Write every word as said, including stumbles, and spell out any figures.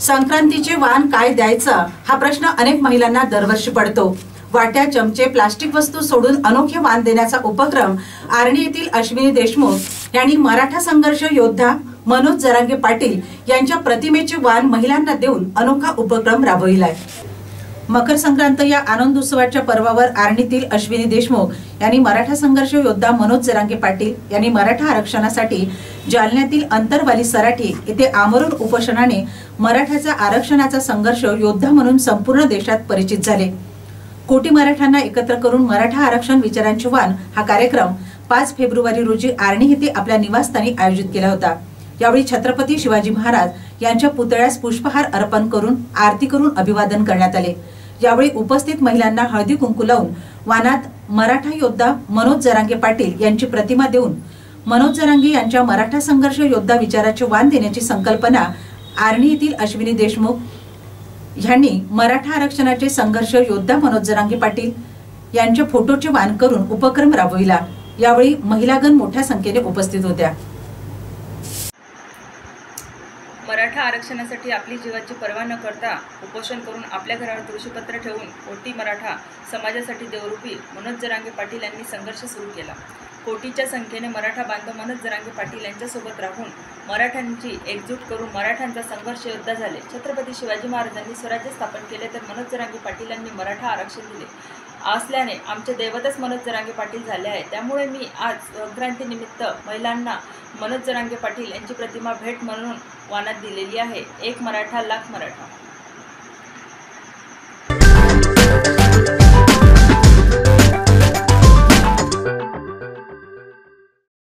संक्रांतीचे वाण काय द्यायचं हा प्रश्न अनेक महिलांना दरवर्षी पडतो। वाट्या, चमचे, प्लास्टिक वस्तू सोडून अनोखे वाण देण्याचा उपक्रम आर्णी येथील अश्विनी देशमुख यांनी मराठा संघर्ष योद्धा मनोज जरांगे पाटील यांच्या प्रतिमेचे वाण महिलांना देऊन अनोखा उपक्रम राबविलाय। मकर संक्रांत या आनंद उत्सवाच्या पर्वावर आर्णीतील अश्विनी देशमुख यांनी मराठा संघर्ष योद्धा मनोज जरांगे पाटील यांनी मराठा आरक्षणासाठी जालन्यातील अंतरवाली सराठी येथे आमरण उपोषणाने मराठाचा आरक्षणाचा संघर्ष योद्धा म्हणून संपूर्ण देशात परिचित झाले। कोटी मराठ्यांना एकत्र करून मराठा आरक्षण विचारांचे वाण हा कार्यक्रम पाच फेब्रुवारी रोजी आर्णी येथे आपल्या निवासस्थानी आयोजित केला होता। यावेळी छत्रपती शिवाजी महाराज यांच्या पुतळ्यास पुष्पहार अर्पण करून आरती करून अभिवादन करण्यात आले। यावेळी उपस्थित महिलांना हळदी कुंकू लावून वाणात मराठा योद्धा मनोज जरांगे पाटील यांची प्रतिमा देऊन मनोज जरांगे यांच्या मराठा संघर्ष योद्धा विचाराचे वाण देण्याची संकल्पना आर्णी येथील अश्विनी देशमुख यांनी मराठा आरक्षणाचे संघर्ष योद्धा मनोज जरांगे पाटील यांच्या फोटोचे वाण करून उपक्रम राबविला। यावेळी महिलागण मोठ्या संख्येने उपस्थित होत्या। मराठा आरक्षणासाठी आपली जीवाची पर्वा न करता उपोषण करून आपल्या घरावर तुळशीपत्र ठेवून कोटी मराठा समाजासाठी देवरूपी मनोज जरांगे पाटील यांनी संघर्ष सुरू केला। कोटीच्या संख्येने मराठा बांधव मनोज जरांगे पाटील यांच्यासोबत राहून मराठ्यांची एकजूट करून मराठ्यांचा संघर्ष योद्धा झाले। छत्रपती शिवाजी महाराजांनी स्वराज्य स्थापन केले तर मनोज जरांगे पाटील यांनी मराठा आरक्षण दिले असल्याने आमचे दैवतच मनोज जरांगे पाटील झाले आहे। त्यामुळे मी आज संक्रांतीनिमित्त महिलांना मनोज जरांगे पाटील यांची प्रतिमा भेट म्हणून वाणात दिलेली आहे। एक मराठा लाख मराठा।